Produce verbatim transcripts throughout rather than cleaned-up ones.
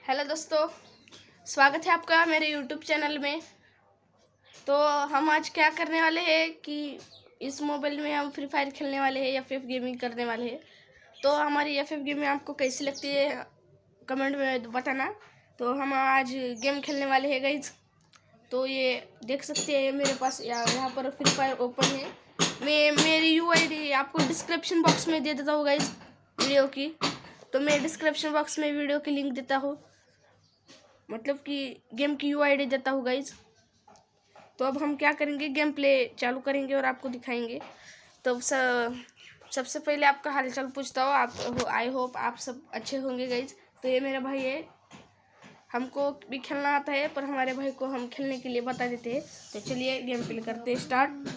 Hello दोस्तों, स्वागत है आपका मेरे यूट्यूब चैनल में। तो हम आज क्या करने वाले हैं कि इस मोबाइल में हम फ्री फायर खेलने वाले हैं या एफ एफ गेमिंग करने वाले हैं। तो हमारी एफ एफ गेमिंग आपको कैसी लगती है कमेंट में बताना। तो हम आज गेम खेलने वाले हैं गाइज। तो ये देख सकते हैं मेरे पास यहाँ पर फ्री फायर ओपन है। मैं मेरी यू आई डी आपको डिस्क्रिप्शन बॉक्स में दे देता हूँ गाइज वीडियो की। तो मैं डिस्क्रिप्शन बॉक्स में वीडियो की लिंक देता हूँ, मतलब कि गेम की यू आई डी देता हूँ गाइज। तो अब हम क्या करेंगे, गेम प्ले चालू करेंगे और आपको दिखाएंगे। तो स, सबसे पहले आपका हालचाल पूछता हूँ। आप आई होप आप सब अच्छे होंगे गाइज। तो ये मेरा भाई है, हमको भी खेलना आता है पर हमारे भाई को हम खेलने के लिए बता देते हैं। तो चलिए गेम प्ले करते हैं स्टार्ट।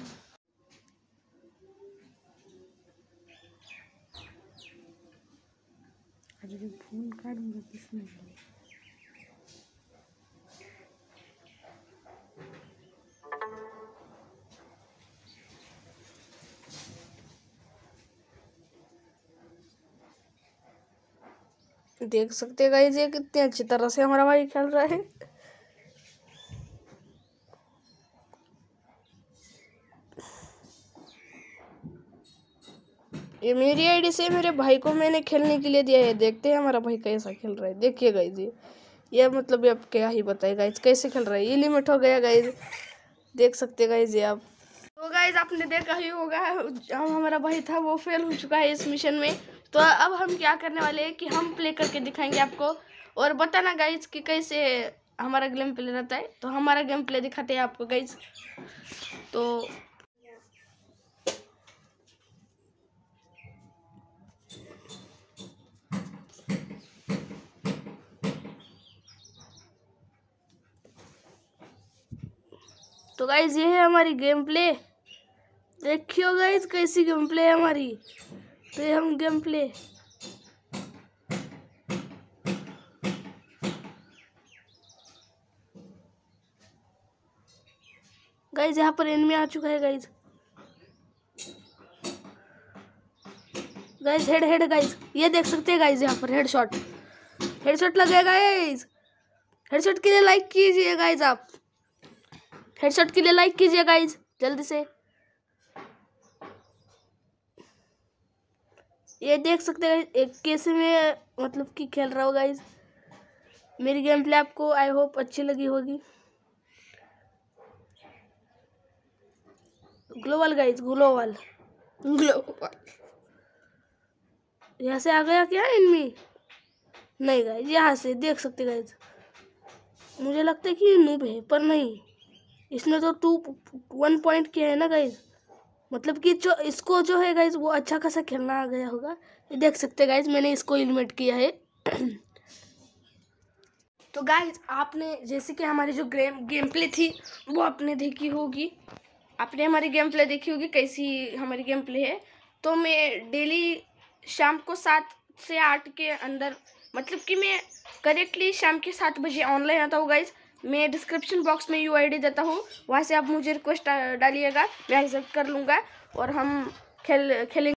फोन काटूंगा किसने? देख सकते हैं गाइस, ये कितने अच्छी तरह से हमारा भाई खेल रहा है। ये मेरी आईडी से मेरे भाई को मैंने खेलने के लिए दिया है। देखते हैं हमारा भाई कैसा खेल रहा है। देखिए गाइस, ये ये मतलब ये आप क्या ही बताए गाइस कैसे खेल रहा है। ये लिमिट हो गया गाइस, देख सकते गाइस ये आप। तो गाइस आपने देखा ही होगा, हमारा भाई था वो फेल हो चुका है इस मिशन में। तो अब हम क्या करने वाले हैं कि हम प्ले करके दिखाएंगे आपको और बताना गाइस कि कैसे हमारा गेम प्ले रहता है। तो हमारा गेम प्ले दिखाते हैं आपको गाइस। तो तो गाइस ये है हमारी गेम प्ले। देखियो गाइस कैसी गेम प्ले है हमारी। तो ये हम गेम प्ले गाइस, यहाँ पर एनिमी आ चुका है guys. Guys head head guys, ये देख सकते हैं गाइस, यहाँ पर हेडशॉट हेडशॉट लगेगा गाइस। हेडशॉट के लिए लाइक कीजिए गाइस, आप हेडशॉट के लिए लाइक कीजिए गाइस जल्दी से। ये देख सकते हैं एक कैसे में मतलब कि खेल रहा हो गाइस। मेरी गेम प्ले आपको आई होप अच्छी लगी होगी। ग्लोबल गाइस, ग्लोबल ग्लोबल यहाँ से आ गया क्या एनिमी? नहीं गाइस, यहाँ से देख सकते गाइस। मुझे लगता है कि ये नूब है पर नहीं, इसने तो टू वन पॉइंट किया है ना गाइस। मतलब कि जो इसको जो है गाइस वो अच्छा खासा खेलना आ गया होगा। ये देख सकते गाइस मैंने इसको एलिमिनेट किया है। तो गाइस आपने जैसे कि हमारी जो गेम गेम प्ले थी वो आपने देखी होगी। आपने हमारी गेम प्ले देखी होगी कैसी हमारी गेम प्ले है। तो मैं डेली शाम को सात से आठ के अंदर, मतलब कि मैं करेक्टली शाम के सात बजे ऑनलाइन आता हूँ गाइस। मैं डिस्क्रिप्शन बॉक्स में यू आई डी देता हूँ, वहाँ से आप मुझे रिक्वेस्ट डालिएगा, मैं एक्सेप्ट कर लूँगा और हम खेल खेलेंगे।